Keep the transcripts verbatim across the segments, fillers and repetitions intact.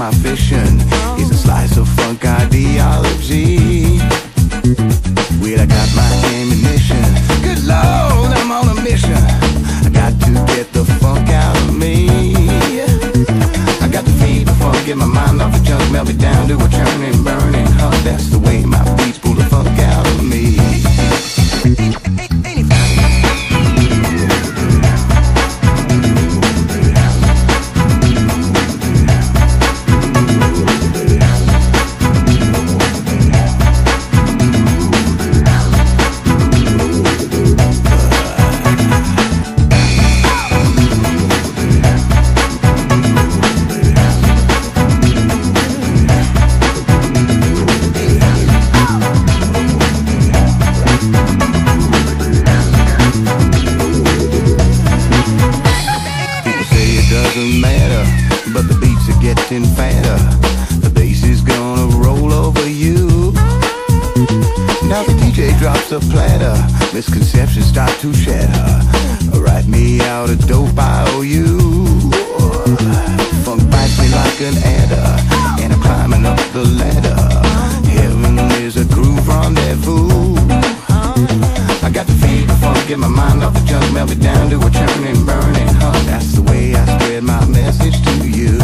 my vision is a slice of funk ideology. Well, I got my ammunition. Good Lord, I'm on a mission. I got to get the funk out of me. I got to feed the funk, get my mind off the junk, melt it down to a churning, burning hot. That's the way my beats pull the funk out of me. Doesn't matter, but the beats are getting fatter. The bass is gonna roll over you. Now the D J drops a platter. Misconceptions start to shatter. Write me out a dope I owe you. Funk bites me like an adder, and I'm climbing up the ladder. Heaven is a groove rendezvous. I got to feed the funk, get my mind off the junk, melt it down to a churning, burning hot. That's the way I spread my message to you.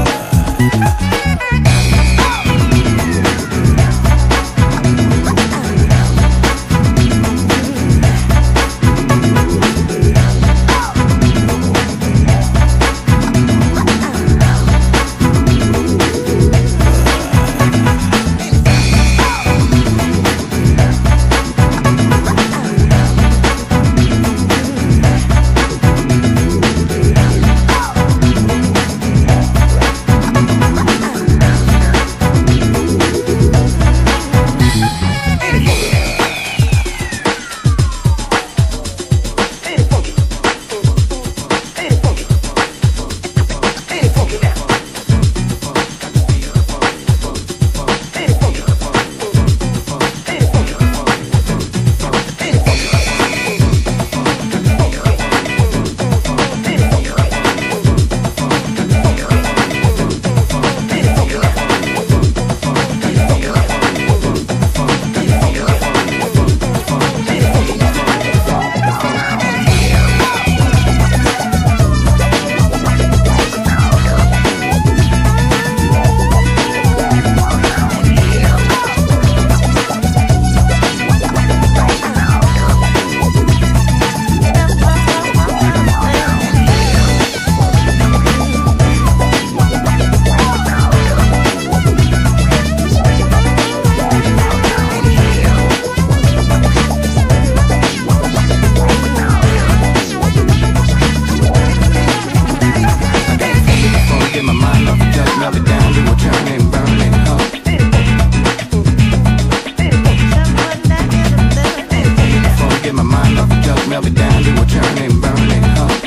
Melt it down to a churning, burning hot.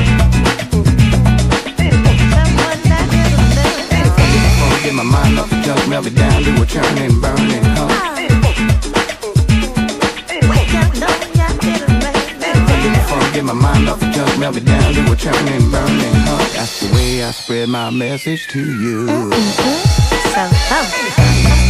Get my mind off the junk, melt it down to a churning, burning hot. Get my mind off the junk, melt it down to a churning, burning hot. That's the way I spread my message to you. Mm-hmm. So, so.